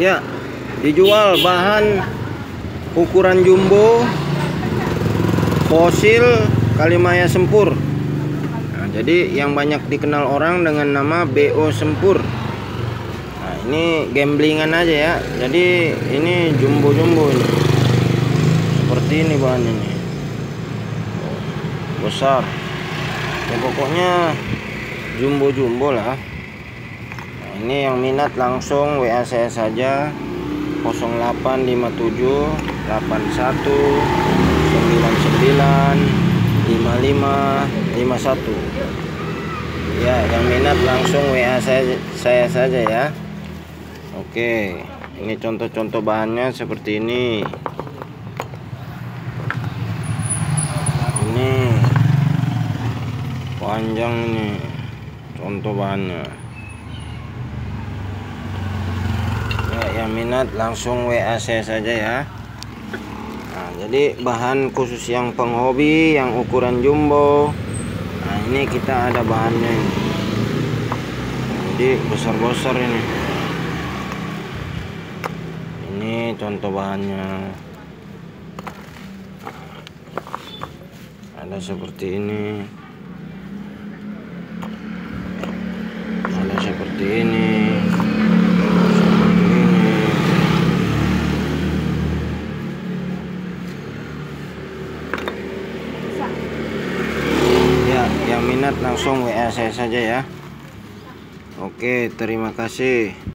Ya, dijual bahan ukuran jumbo fosil Kalimaya Sempur. Nah, jadi yang banyak dikenal orang dengan nama BO Sempur. Nah, ini gamblingan aja ya. Jadi ini jumbo-jumbo ini. Seperti ini bahannya nih. Besar. Ya, pokoknya jumbo-jumbo lah. Nah, ini yang minat langsung WA saya saja 0857 81 99 55 51. Ya, yang minat langsung WA saya saja ya. Oke, ini contoh-contoh bahannya seperti ini. Ini panjang nih contoh bahannya. Ya, yang minat langsung WA saya saja ya. Nah, jadi bahan khusus yang penghobi yang ukuran jumbo. Nah, ini kita ada bahannya ini. Jadi besar-besar ini. Ini contoh bahannya. Ada seperti ini. Ada seperti ini. Yang minat langsung WA saya saja ya. Oke, terima kasih.